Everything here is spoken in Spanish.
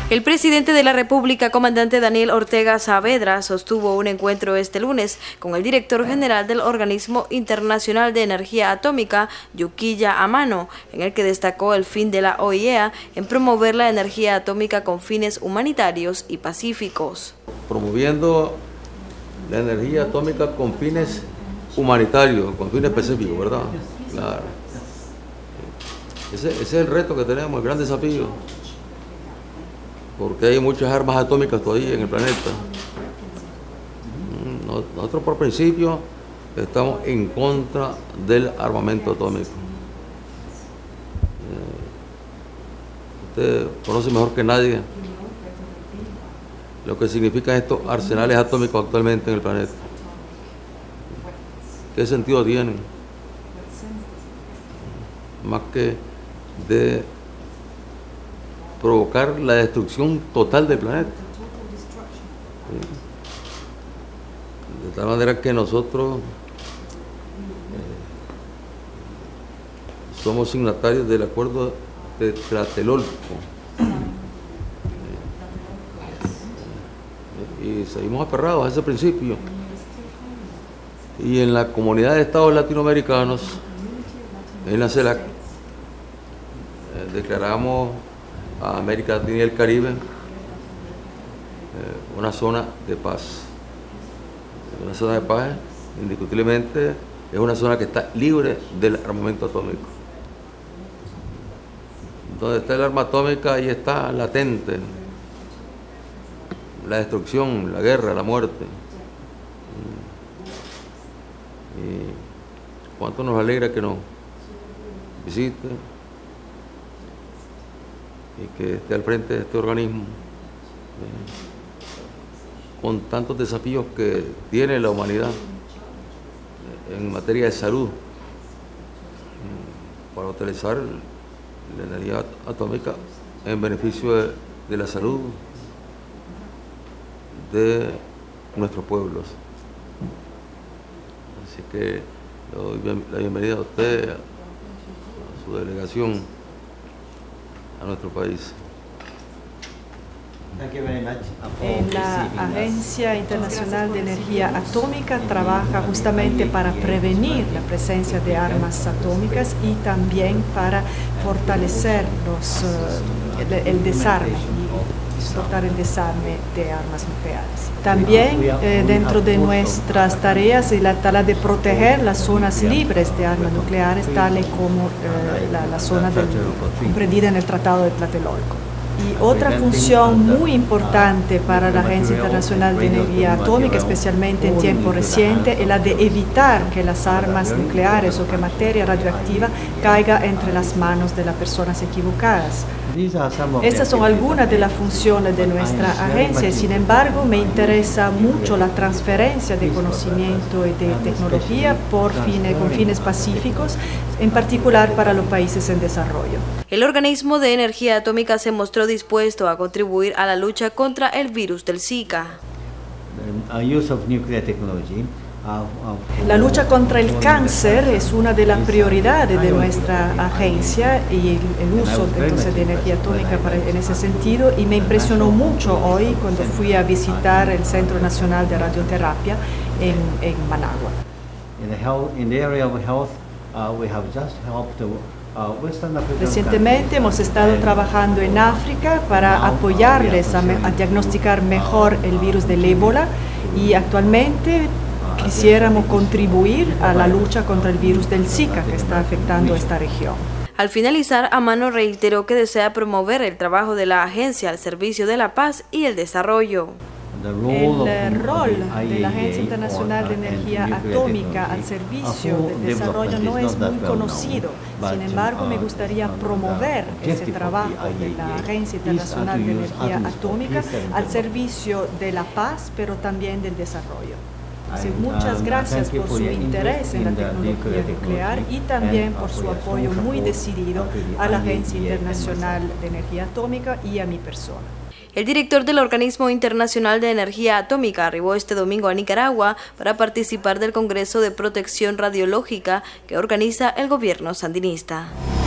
El presidente de la República, comandante Daniel Ortega Saavedra, sostuvo un encuentro este lunes con el director general del Organismo Internacional de Energía Atómica, Yukiya Amano, en el que destacó el fin de la OIEA en promover la energía atómica con fines humanitarios y pacíficos. Promoviendo la energía atómica con fines humanitarios, con fines específicos, ¿verdad? Claro. Ese es el reto que tenemos, el gran desafío. Porque hay muchas armas atómicas todavía en el planeta. Nosotros por principio estamos en contra del armamento atómico. Usted conoce mejor que nadie lo que significan estos arsenales atómicos actualmente en el planeta. ¿Qué sentido tienen? Más que de provocar la destrucción total del planeta. De tal manera que nosotros somos signatarios del acuerdo de Tlatelolco y seguimos aferrados a ese principio. Y en la comunidad de estados latinoamericanos, en la CELAC, declaramos a América Latina y el Caribe una zona de paz. Una zona de paz, indiscutiblemente, es una zona que está libre del armamento atómico. Donde está el arma atómica, ahí está latente la destrucción, la guerra, la muerte. Y cuánto nos alegra que nos visite y que esté al frente de este organismo con tantos desafíos que tiene la humanidad en materia de salud para utilizar la energía atómica en beneficio de la salud de nuestros pueblos. Así que le doy la bienvenida a usted, a su delegación, a nuestro país. La Agencia Internacional de Energía Atómica trabaja justamente para prevenir la presencia de armas atómicas y también para fortalecer el desarme y soportar el desarme de armas nucleares. También dentro de nuestras tareas es la tarea de proteger las zonas libres de armas nucleares, tales como la zona comprendida en el Tratado de Tlatelolco. Y otra función muy importante para la Agencia Internacional de Energía Atómica, especialmente en tiempo reciente, es la de evitar que las armas nucleares o que materia radioactiva caiga entre las manos de las personas equivocadas. Estas son algunas de las funciones de nuestra agencia y, sin embargo, me interesa mucho la transferencia de conocimiento y de tecnología con fines pacíficos, en particular para los países en desarrollo. El organismo de energía atómica se mostró dispuesto a contribuir a la lucha contra el virus del Zika. La lucha contra el cáncer es una de las prioridades de nuestra agencia y el uso entonces de energía atómica en ese sentido, y me impresionó mucho hoy cuando fui a visitar el Centro Nacional de Radioterapia en Managua. Recientemente hemos estado trabajando en África para apoyarles a diagnosticar mejor el virus del ébola, y actualmente quisiéramos contribuir a la lucha contra el virus del Zika que está afectando esta región. Al finalizar, Amano reiteró que desea promover el trabajo de la agencia al servicio de la paz y el desarrollo. El rol de la Agencia Internacional de Energía Atómica al servicio del desarrollo no es muy conocido. Sin embargo, me gustaría promover ese trabajo de la Agencia Internacional de Energía Atómica al servicio de la paz, pero también del desarrollo. Así, muchas gracias por su interés en la tecnología nuclear y también por su apoyo muy decidido a la Agencia Internacional de Energía Atómica y a mi persona. El director del Organismo Internacional de Energía Atómica arribó este domingo a Nicaragua para participar del Congreso de Protección Radiológica que organiza el gobierno sandinista.